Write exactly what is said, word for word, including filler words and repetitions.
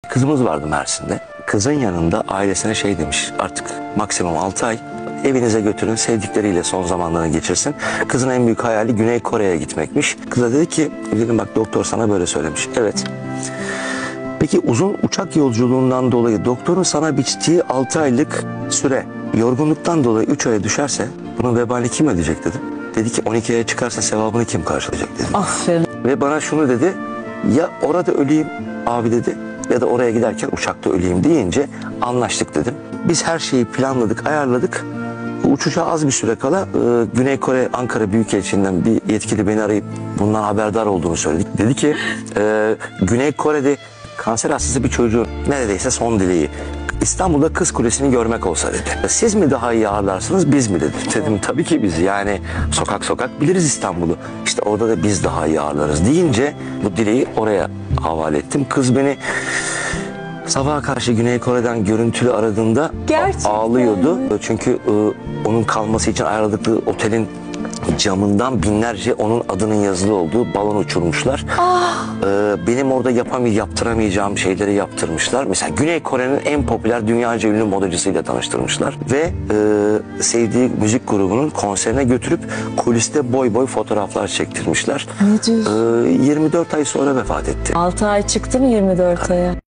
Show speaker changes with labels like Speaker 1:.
Speaker 1: Kızımız vardı Mersin'de. Kızın yanında ailesine şey demiş, artık maksimum altı ay evinize götürün, sevdikleriyle son zamanlarını geçirsin. Kızın en büyük hayali Güney Kore'ye gitmekmiş. Kız da dedi ki, dedim bak doktor sana böyle söylemiş. Evet. Peki uzun uçak yolculuğundan dolayı doktorun sana biçtiği altı aylık süre yorgunluktan dolayı üç aya düşerse bunun vebalini kim ödeyecek dedim. Dedi ki on iki aya çıkarsa sevabını kim karşılayacak dedi.
Speaker 2: Aferin.
Speaker 1: Ve bana şunu dedi, ya orada öleyim abi dedi ya da oraya giderken uçakta öleyim deyince anlaştık dedim. Biz her şeyi planladık, ayarladık. Uçuşa az bir süre kala e, Güney Kore Ankara Büyükelçiliğinden bir yetkili beni arayıp bundan haberdar olduğunu söyledik. Dedi ki e, Güney Kore'de kanser hastası bir çocuğun neredeyse son dileği İstanbul'da Kız Kulesi'ni görmek olsa dedi. Siz mi daha iyi ağırlarsınız biz mi dedi. Dedim tabii ki biz, yani sokak sokak biliriz İstanbul'u. İşte orada da biz daha iyi ağırlarız deyince bu dileği oraya havale ettim. Kız beni sabaha karşı Güney Kore'den görüntülü aradığında
Speaker 2: Gerçekten
Speaker 1: ağlıyordu. Çünkü e, onun kalması için ayarladıkları otelin camından binlerce onun adının yazılı olduğu balon uçurmuşlar.
Speaker 2: Ah.
Speaker 1: Ee, benim orada yapamay yaptıramayacağım şeyleri yaptırmışlar. Mesela Güney Kore'nin en popüler dünyaca ünlü modacısıyla tanıştırmışlar. Ve e, sevdiği müzik grubunun konserine götürüp kuliste boy boy fotoğraflar çektirmişler.
Speaker 2: Ne diyorsun?
Speaker 1: Ee, yirmi dört ay sonra vefat etti.
Speaker 2: altı ay çıktı mı yirmi dört aya?